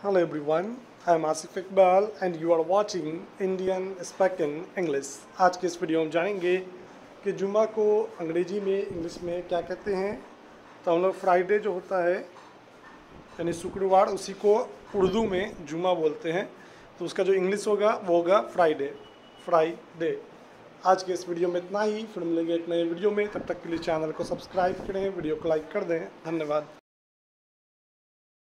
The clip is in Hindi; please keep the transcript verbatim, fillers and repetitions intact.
Hello everyone, I am Asif Iqbal and you are watching Indian Spoken English। आज के इस वीडियो में जानेंगे कि जुमा को अंग्रेजी में इंग्लिश में क्या कहते हैं। तो हम लोग फ्राइडे जो होता है यानी शुक्रवार, उसी को उर्दू में जुमा बोलते हैं। तो उसका जो इंग्लिश होगा वो होगा फ्राइडे फ्राइडे। आज के इस वीडियो में इतना ही, फिर मिलेंगे एक नए वीडियो में। तब तक के लिए चैनल को सब्सक्राइब करें, वीडियो को लाइक कर दें। धन्यवाद।